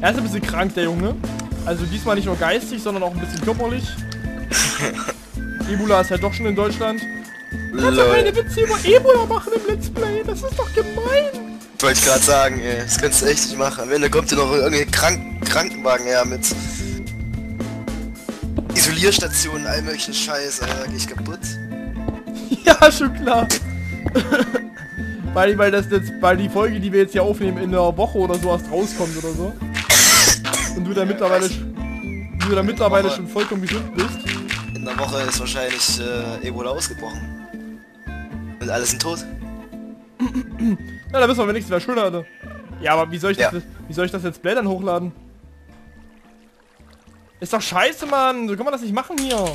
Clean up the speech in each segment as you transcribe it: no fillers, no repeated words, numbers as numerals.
Er ist ein bisschen krank, der Junge. Also diesmal nicht nur geistig, sondern auch ein bisschen körperlich. Ebola ist halt doch schon in Deutschland. Du kannst doch keine Witze über Ebola machen im Let's Play. Das ist doch gemein. Wollte ich gerade sagen, ey. Das kannst du echt nicht machen. Am Ende kommt hier noch irgendwie Krankenwagen her mit Isolierstationen, all möglichen Scheiß, ey. Da geh ich kaputt. Ja, schon klar. weil die Folge, die wir jetzt hier aufnehmen, in einer Woche oder so erst rauskommt oder so. Und du da mittlerweile schon vollkommen gesund bist. In der Woche ist wahrscheinlich Ebola ausgebrochen. Und alle sind tot. Ja, da wissen wir wenigstens, wer schuld hatte. Ja, aber wie soll ich das Let's Play dann hochladen? Ist doch scheiße, Mann. So kann man das nicht machen hier.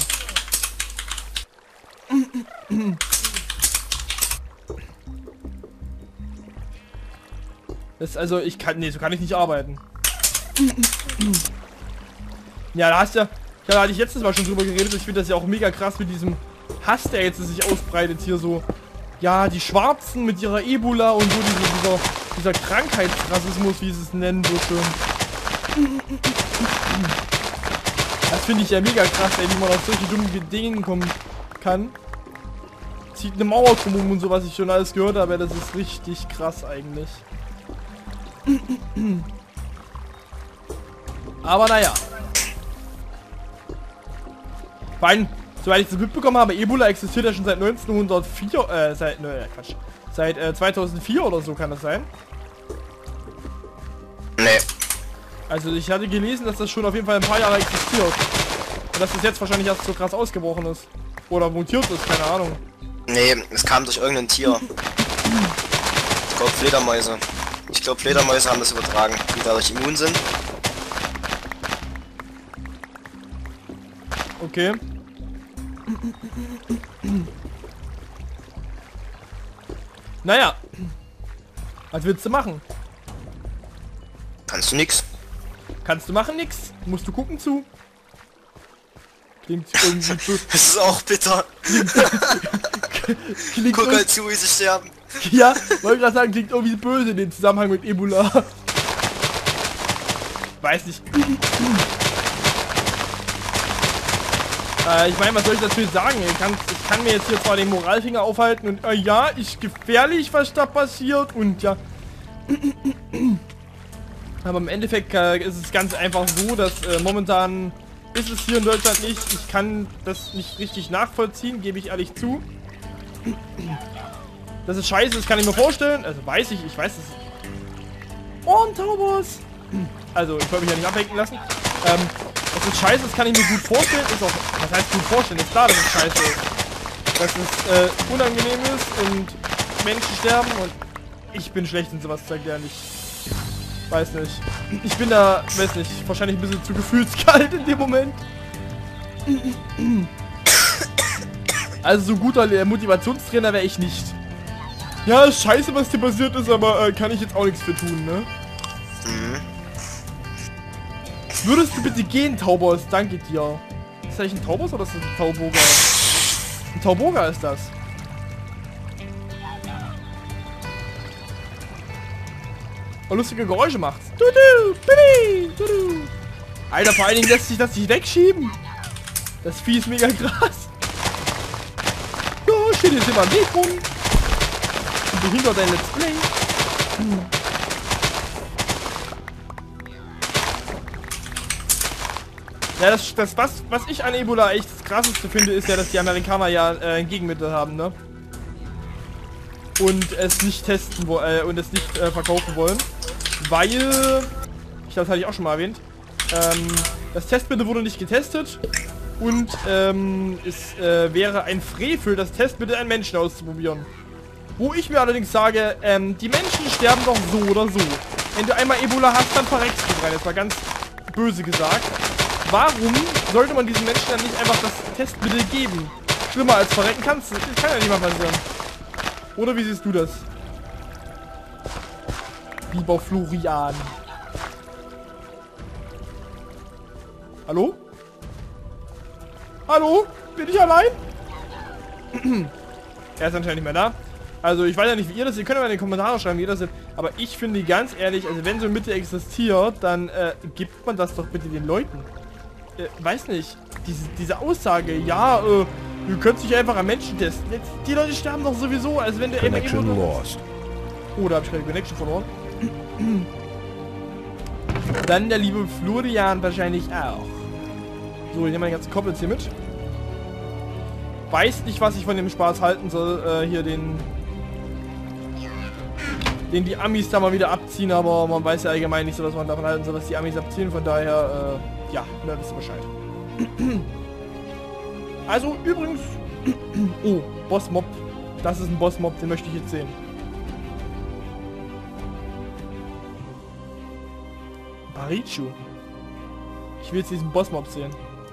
Das, also, so kann ich nicht arbeiten. Ja, da hatte ich letztes Mal schon drüber geredet. Ich finde das ja auch mega krass mit diesem Hass, der jetzt sich ausbreitet hier so. Ja, die Schwarzen mit ihrer Ebola und so dieser Krankheitsrassismus, wie sie es nennen, so schön. Das finde ich ja mega krass, ey, wie man auf solche dummen Dinge kommen kann. Zieht eine Mauer drum und so, was ich schon alles gehört habe, das ist richtig krass eigentlich. Aber naja. Vor allem, soweit ich das mitbekommen habe, Ebola existiert ja schon seit 1904, seit 2004 oder so kann das sein. Nee. Also ich hatte gelesen, dass das schon auf jeden Fall ein paar Jahre existiert. Und dass das jetzt wahrscheinlich erst so krass ausgebrochen ist. Oder mutiert ist, keine Ahnung. Nee, es kam durch irgendein Tier. Ich glaube Fledermäuse. Ich glaube Fledermäuse haben das übertragen, die dadurch immun sind. Okay. Naja. Was willst du machen? Kannst du nix. Kannst du machen nix? Musst du gucken zu? Klingt irgendwie böse. Das ist auch bitter. Klingt Guck halt zu, wie sie sterben. Ja, wollte gerade sagen, klingt irgendwie böse in dem Zusammenhang mit Ebola. Weiß nicht. Ich meine, was soll ich dazu sagen? Ich kann mir jetzt hier zwar den Moralfinger aufhalten und ja, ist gefährlich, was da passiert und ja. Aber im Endeffekt ist es ganz einfach so, dass momentan ist es hier in Deutschland nicht. Ich kann das nicht richtig nachvollziehen, gebe ich ehrlich zu. Das ist scheiße, das kann ich mir vorstellen. Also weiß ich weiß es. Und Taubos! Also, ich wollte mich ja nicht ablenken lassen. Das ist scheiße, das kann ich mir gut vorstellen. Ist auch, was heißt gut vorstellen? Ist klar, dass es scheiße ist. Dass es unangenehm ist und Menschen sterben und ich bin schlecht in sowas zu erklären. Ich weiß nicht. Ich bin da, weiß nicht, wahrscheinlich ein bisschen zu gefühlskalt in dem Moment. Also so guter Motivationstrainer wäre ich nicht. Ja, ist scheiße, was dir passiert ist, aber kann ich jetzt auch nichts für tun, ne? Mhm. Würdest du bitte gehen, Taubos? Danke dir. Ist das eigentlich ein Taubos oder ist das ein Tauboga? Ein Tauboga ist das. Und lustige Geräusche macht's. Tudu, bibi, tudu. Alter, vor allen Dingen lässt sich das nicht wegschieben. Das Vieh ist mega krass. Ja, steht jetzt immer am Weg rum. Und behindert dein Let's Play. Ja, was ich an Ebola echt das krasseste finde, ist ja, dass die Amerikaner ja ein Gegenmittel haben, ne? Und es nicht testen wollen und es nicht verkaufen wollen. Weil, ich glaube, das hatte ich auch schon mal erwähnt, das Testmittel wurde nicht getestet und es wäre ein Frevel, das Testmittel an Menschen auszuprobieren. Wo ich mir allerdings sage, die Menschen sterben doch so oder so. Wenn du einmal Ebola hast, dann verreckst du dran. Das war ganz böse gesagt. Warum sollte man diesen Menschen dann nicht einfach das Testmittel geben? Schlimmer als verrecken kannst du. Das kann ja nicht mal passieren. Oder wie siehst du das? Lieber Florian. Hallo? Hallo? Bin ich allein? Er ist anscheinend nicht mehr da. Also ich weiß ja nicht, wie ihr das seht. Ihr könnt ja mal in die Kommentare schreiben, wie ihr das seht. Aber ich finde ganz ehrlich, also wenn so eine Mitte existiert, dann gibt man das doch bitte den Leuten. Weiß nicht, diese Aussage, ja, du könntest dich einfach an Menschen testen. Jetzt, die Leute sterben doch sowieso, als wenn der immer Lost. Oh, da habe ich gerade Connection verloren. Dann der liebe Florian wahrscheinlich auch. So, ich nehme meine ganzen Koppels hier mit. Weiß nicht, was ich von dem Spaß halten soll, hier den die Amis da mal wieder abziehen, aber man weiß ja allgemein nicht so, was man davon halten soll, dass die Amis abziehen, von daher, ja, da wisst ihr Bescheid. Also, übrigens, oh, Bossmob, das ist ein Bossmob, den möchte ich jetzt sehen. Barichu. Ich will jetzt diesen Bossmob sehen.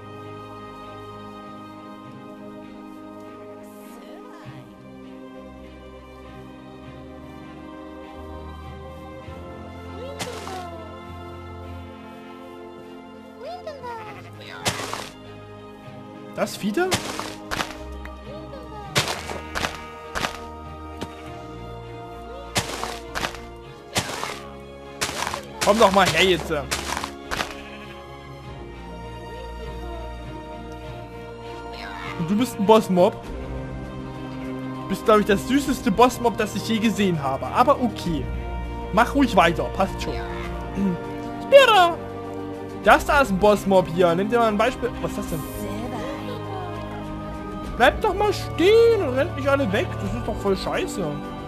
Das Fiete? Komm doch mal her jetzt. Und du bist ein Bossmob. Du bist, glaube ich, das süßeste Bossmob, das ich je gesehen habe. Aber okay. Mach ruhig weiter. Passt schon. Spira! Das da ist ein Bossmob hier. Nimm dir mal ein Beispiel. Was ist das denn? Bleibt doch mal stehen und rennt nicht alle weg. Das ist doch voll scheiße.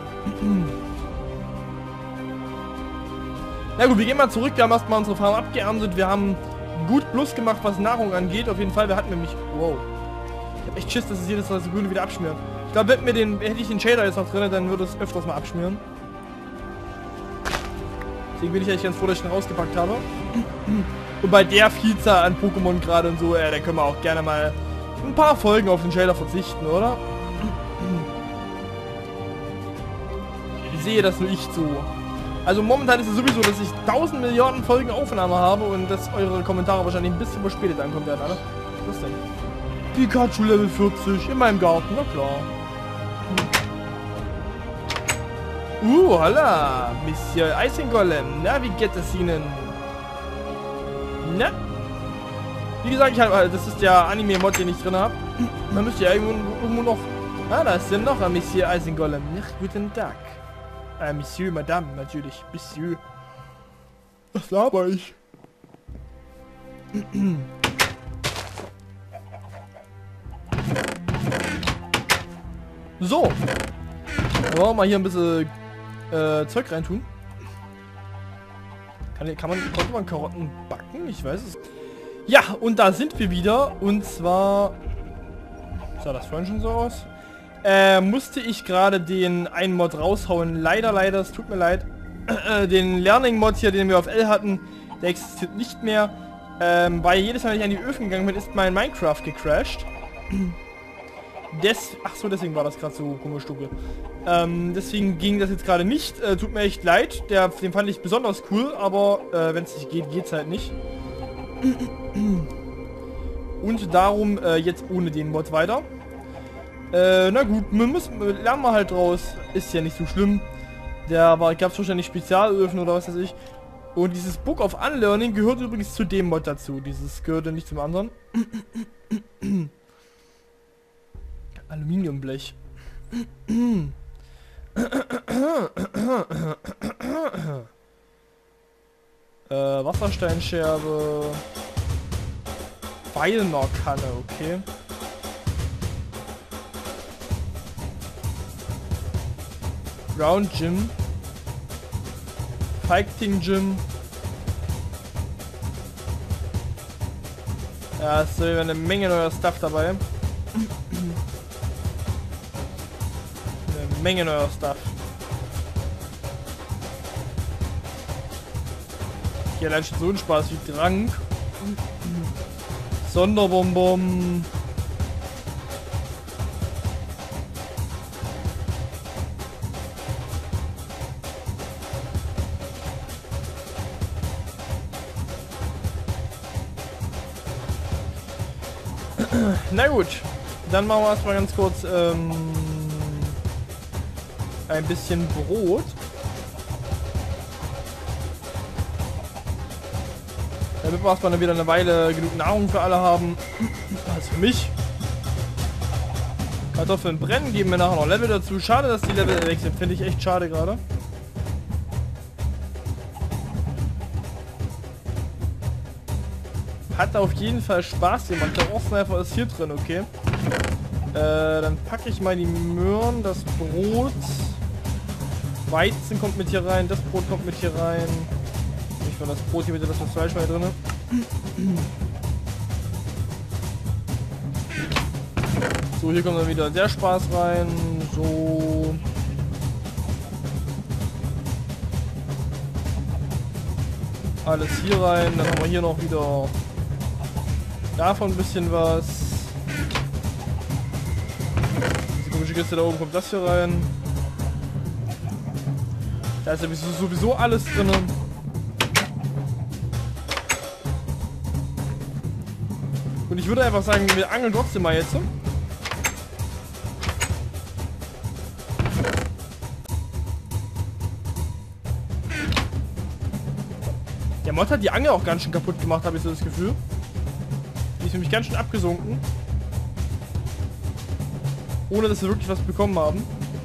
Na gut, wir gehen mal zurück. Wir haben erstmal unsere Farm abgeerntet. Wir haben gut Plus gemacht, was Nahrung angeht. Auf jeden Fall, wir hatten nämlich... Wow. Ich hab echt Schiss, dass es jedes Mal das Grüne wieder abschmiert. Ich glaube, hätte ich den Shader jetzt noch drin, dann würde es öfters mal abschmieren. Deswegen bin ich eigentlich ganz froh, dass ich den rausgepackt habe. Und bei der Vielzahl an Pokémon gerade und so, da können wir auch gerne mal ein paar Folgen auf den Shader verzichten, oder? Ich sehe das nur ich so. Also momentan ist es sowieso, dass ich 1000 Milliarden Folgen Aufnahme habe und dass eure Kommentare wahrscheinlich ein bisschen verspätet ankommen werden, alle. Was ist denn? Pikachu Level 40 in meinem Garten, na klar. Holla, Monsieur Eisengolem. Na, wie geht es Ihnen? Na? Wie gesagt, das ist der Anime-Mod, den ich drin habe. Man müsste ja irgendwo noch... Ah, da ist ja noch ein Monsieur Eisengolem. Ja, guten Tag. Monsieur, Madame, natürlich. Monsieur. Was laber ich? So. Dann wollen wir mal hier ein bisschen Zeug reintun. Konnte man Karotten backen? Ich weiß es. Ja, und da sind wir wieder. Und zwar... Sah das vorhin schon so aus? Musste ich gerade den einen Mod raushauen. Leider, es tut mir leid. Den Learning-Mod hier, den wir auf L hatten, der existiert nicht mehr. Weil jedes Mal, wenn ich an die Öfen gegangen bin, ist mein Minecraft gecrashed. Ach so, deswegen war das gerade so komisch dunkel. Deswegen ging das jetzt gerade nicht. Tut mir echt leid. Den fand ich besonders cool, aber wenn es nicht geht, geht's halt nicht. Und darum jetzt ohne den Mod weiter. Na gut, lernen wir halt draus. Ist ja nicht so schlimm. Gab es wahrscheinlich Spezialöfen oder was weiß ich. Und dieses Book of Unlearning gehört übrigens zu dem Mod dazu. Dieses gehörte nicht zum anderen. Aluminiumblech. Wassersteinscherbe. Weilner-Kanne, okay. Ground Gym. Fighting Gym. Ja, es ist eine Menge neuer Stuff dabei. Eine Menge neuer Stuff. Hier allein schon so ein Spaß wie Trank. Sonderbonbon. Na gut, dann machen wir erstmal ganz kurz ein bisschen Brot. Damit wir erstmal wieder eine Weile genug Nahrung für alle haben. Also für mich. Kartoffeln brennen, geben wir nachher noch Level dazu. Schade, dass die Level wechseln. Finde ich echt schade gerade. Hat auf jeden Fall Spaß gemacht. Der Ohrsniper ist hier drin, okay. Dann packe ich mal die Möhren, das Brot. Weizen kommt mit hier rein, das Brot kommt mit hier rein. Nicht mal das Brot hier, bitte, das Fleisch mal hier drin. So, hier kommt dann wieder der Spaß rein. So. Alles hier rein. Dann haben wir hier noch wieder davon ein bisschen was. Diese komische Kiste da oben kommt das hier rein. Da ist ja sowieso alles drin. Und ich würde einfach sagen, wir angeln trotzdem mal jetzt. Der Mod hat die Angel auch ganz schön kaputt gemacht, habe ich so das Gefühl. Die ist nämlich ganz schön abgesunken. Ohne dass wir wirklich was bekommen haben.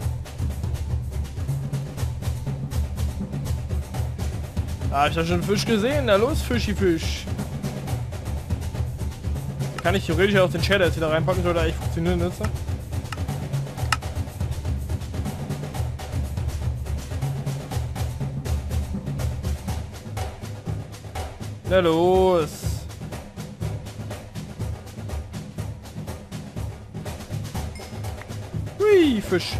Ah, ich habe schon einen Fisch gesehen. Na los, Fischi Fisch. Kann ich theoretisch auch den Shader jetzt wieder reinpacken, sollte eigentlich funktionieren jetzt. Na los. Hui, Fisch.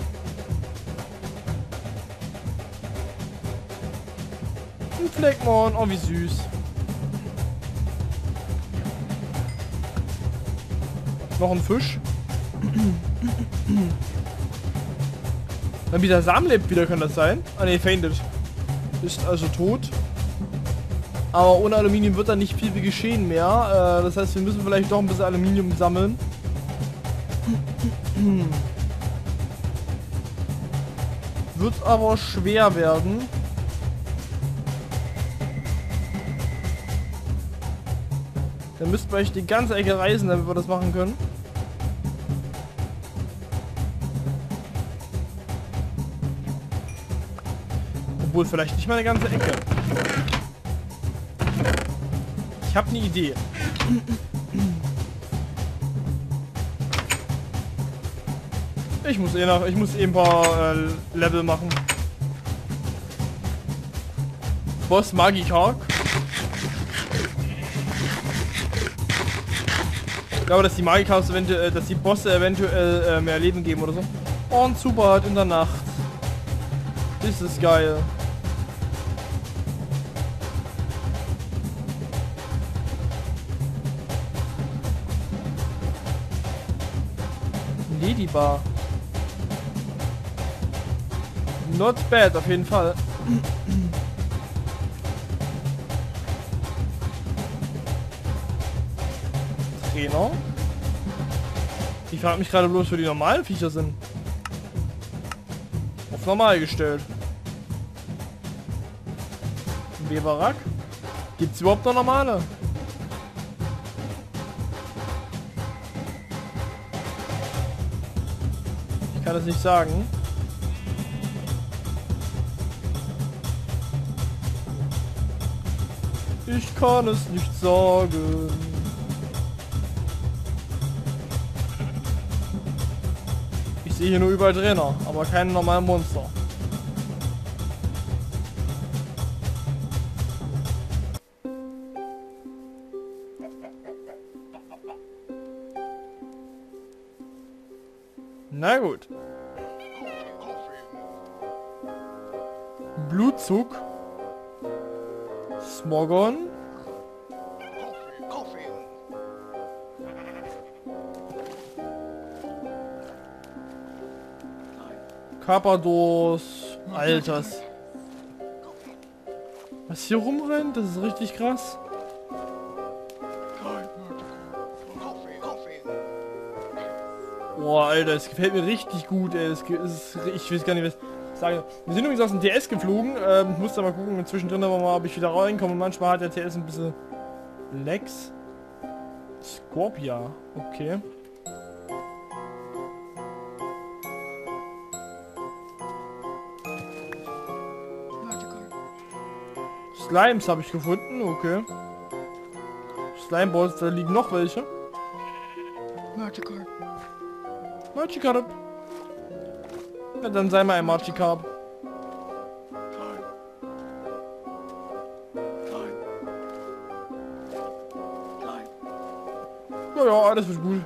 Ein Fleckmon, oh wie süß. Noch ein Fisch. Dann wieder Samen lebt wieder, kann das sein? Ah ne, fainted. Ist also tot. Aber ohne Aluminium wird da nicht viel geschehen mehr. Das heißt, wir müssen vielleicht doch ein bisschen Aluminium sammeln. Wird aber schwer werden. Dann müssten wir echt die ganze Ecke reisen, damit wir das machen können. Obwohl, vielleicht nicht mal eine ganze Ecke. Ich habe eine Idee. Ich muss ein paar Level machen. Boss Magikark. Ich glaube, dass die Magikarks eventuell, dass die Bosse eventuell mehr Leben geben oder so. Und super in der Nacht. Das ist geil. Ladybar. Not bad, auf jeden Fall. Trainer. Ich frage mich gerade bloß, wo die normalen Viecher sind. Auf normal gestellt. Weberrack. Gibt es überhaupt noch normale? Ich kann es nicht sagen. Ich kann es nicht sagen. Ich sehe hier nur überall Trainer, aber keine normalen Monster. Na gut. Blutzug. Smogon. Carpadors. Alters. Was hier rumrennt, das ist richtig krass. Boah, Alter, es gefällt mir richtig gut, ey. Ich weiß gar nicht, was ich sage. Wir sind übrigens aus dem TS geflogen. Muss da mal gucken, zwischendrin aber mal, ob ich wieder reinkomme. Manchmal hat der TS ein bisschen Lex. Scorpia. Okay. Slimes habe ich gefunden. Okay. Slimeballs, da liegen noch welche. Magikarp. Magikarp. Ja, dann sei mal ein Magikarp. Ja, alles wird gut.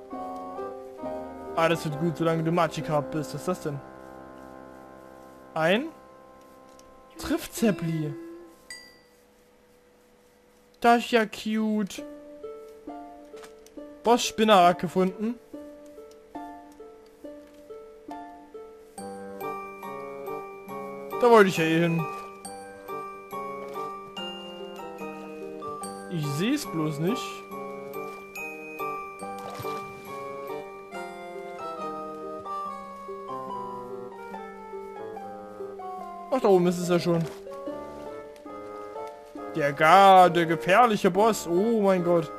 Alles wird gut, solange du Magikarp bist. Was ist das denn? Ein Triftzäppli. Das ist ja cute. Boss Spinnerak gefunden. Da wollte ich ja eh hin. Ich sehe es bloß nicht. Ach, da oben ist es ja schon. Der gefährliche Boss. Oh mein Gott.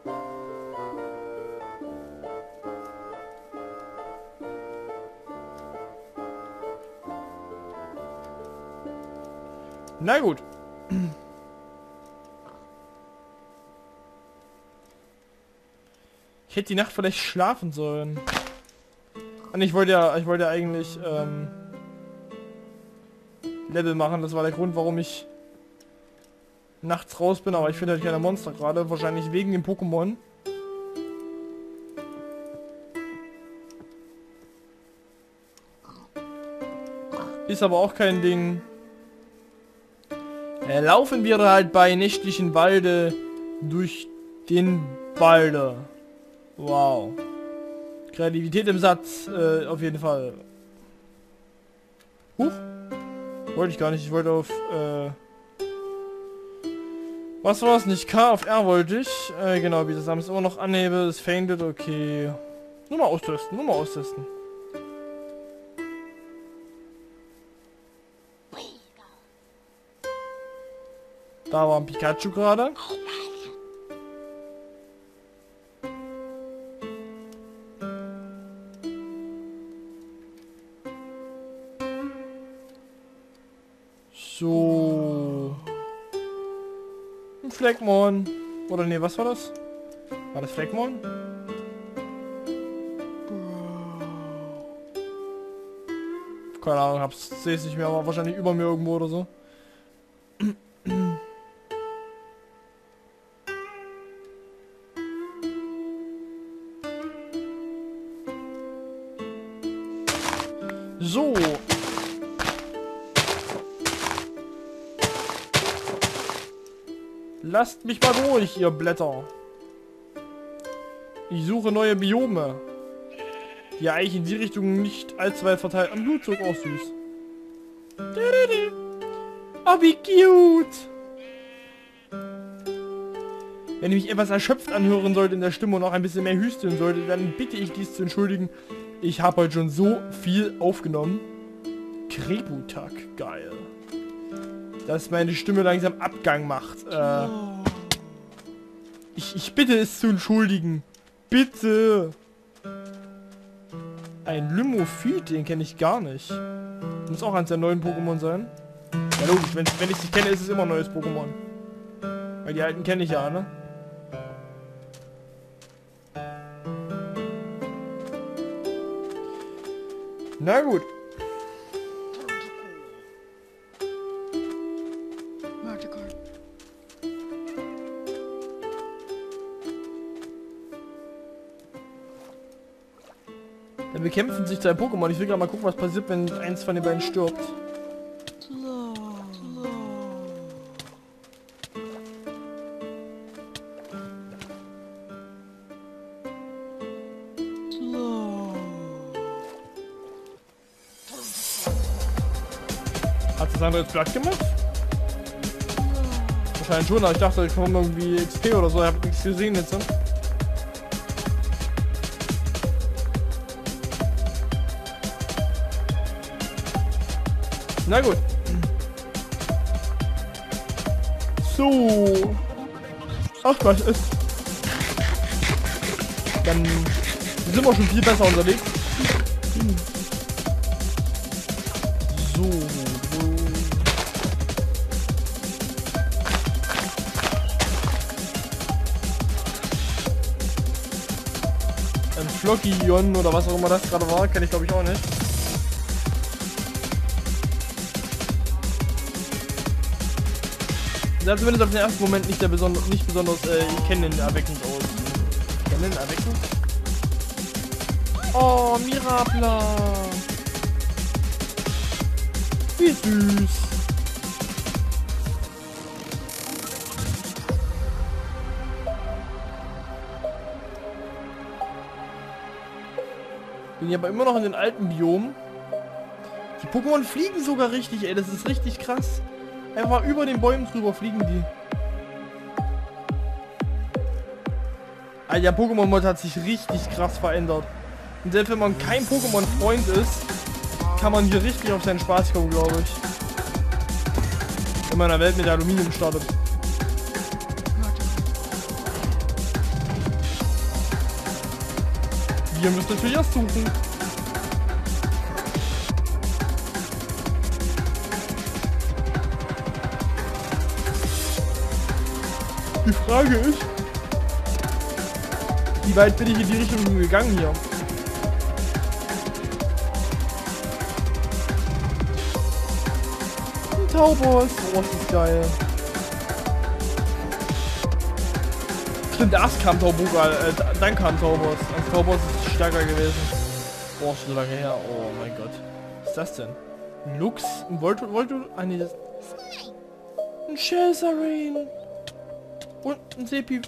Na gut. Ich hätte die Nacht vielleicht schlafen sollen. Und ich wollte ja eigentlich Level machen. Das war der Grund, warum ich nachts raus bin, aber ich finde halt keine Monster gerade. Wahrscheinlich wegen dem Pokémon. Ist aber auch kein Ding. Laufen wir halt bei nächtlichen Walde durch den Walde. Wow. Kreativität im Satz, auf jeden Fall. Huch. Wollte ich gar nicht, ich wollte auf, was war es nicht? K auf R wollte ich. Genau, wie das Name ist immer noch anhebe, ist fainted, okay. Nur mal austesten, nur mal austesten. Da war ein Pikachu gerade. So. Ein Fleckmon. Oder nee, was war das? War das Fleckmon? Keine Ahnung, sehe es nicht mehr, aber wahrscheinlich über mir irgendwo oder so. So. Lasst mich mal durch, ihr Blätter. Ich suche neue Biome. Die eigentlich in die Richtung nicht allzu weit verteilt. Am Blutzug auch süß. Oh, wie cute. Wenn ich mich etwas erschöpft anhören sollte in der Stimme und auch ein bisschen mehr hüsteln sollte, dann bitte ich dies zu entschuldigen. Ich habe heute schon so viel aufgenommen. Krebutak, geil. Dass meine Stimme langsam Abgang macht. Ich bitte es zu entschuldigen. Bitte. Ein Lymophyt, den kenne ich gar nicht. Muss auch eins der neuen Pokémon sein. Ja logisch, wenn ich sie kenne, ist es immer ein neues Pokémon. Weil die alten kenne ich ja, ne? Na gut. Dann bekämpfen sich zwei Pokémon. Ich will gerade mal gucken, was passiert, wenn eins von den beiden stirbt. Hat das andere jetzt platt gemacht? Wahrscheinlich schon, aber ich dachte, ich komme irgendwie XP oder so. Ich habe nichts gesehen jetzt. Ne? Na gut. So. Ach was ist. Dann sind wir schon viel besser unterwegs. So. Ein Flockion oder was auch immer das gerade war, kenne ich glaube ich auch nicht. Sah zumindest auf den ersten Moment nicht besonders kennen erweckend aus. Kennen erweckend? Oh, Mirabla! Wie süß! Bin hier aber immer noch in den alten Biomen. Die Pokémon fliegen sogar richtig, ey, das ist richtig krass. Einfach über den Bäumen drüber fliegen die. Alter, der Pokémon-Mod hat sich richtig krass verändert. Und selbst wenn man kein Pokémon-Freund ist, kann man hier richtig auf seinen Spaß kommen, glaube ich. In meiner Welt mit Aluminium startet. Wir müssen natürlich erst suchen. Die Frage ist, wie weit bin ich in die Richtung gegangen hier? Ein Taubos, oh, das ist geil. Stimmt, erst kam Tauboga, dann kam Taubos. Also Taubos ist stärker gewesen. Boah, schon so lange her. Oh mein Gott. Was ist das denn? Ein Lux? Ein Volto? Ah nee, das... Ein Cesarine. Und ein Sepi.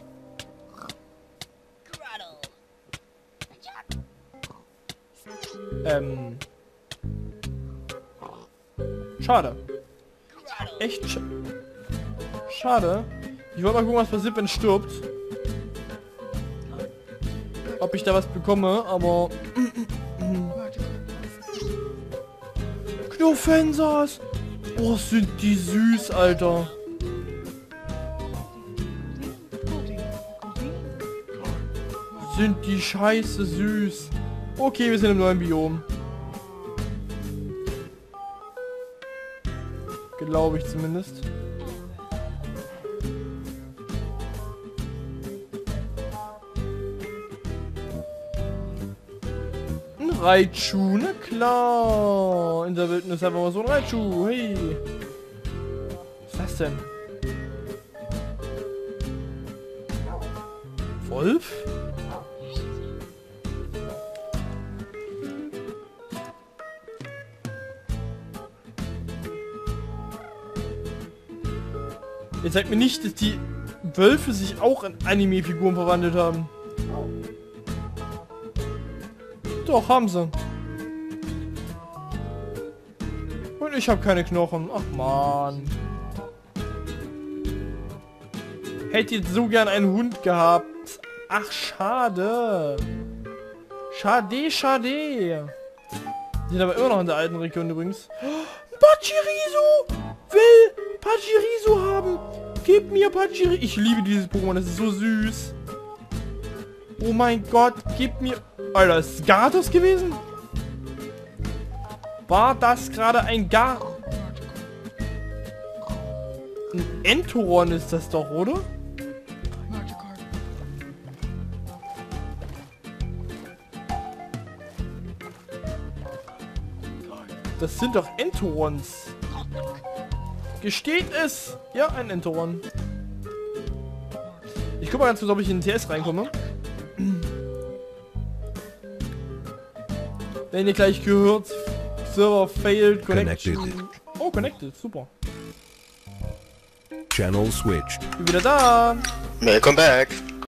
Schade. Echt schade. Ich wollte mal gucken, was passiert, wenn es stirbt. Ob ich da was bekomme, aber... Knofensas! Oh, sind die süß, Alter. Sind die scheiße süß. Okay, wir sind im neuen Biom. Glaube ich zumindest. Ein Raichu, na klar. In der Wildnis einfach mal so ein Raichu. Hey. Was ist das denn? Wolf? Ihr zeigt mir nicht, dass die Wölfe sich auch in Anime-Figuren verwandelt haben. Doch, haben sie. Und ich habe keine Knochen. Ach man. Hätte jetzt so gern einen Hund gehabt. Ach, schade. Schade, schade. Die sind aber immer noch in der alten Region übrigens. Pachirisu! Will Pachirisu haben! Gib mir Pachirisu! Ich liebe dieses Pokémon, das ist so süß. Oh mein Gott, gib mir... Alter, ist es Gyarados gewesen? War das gerade ein Ein Entoron ist das doch, oder? Das sind doch Entorons. Gesteht es! Ja, ein Entoron. Ich guck mal ganz kurz, ob ich in den TS reinkomme. Wenn ihr gleich gehört, Server failed, connection. Oh, connected, super. Channel switched. Bin wieder da. Welcome back.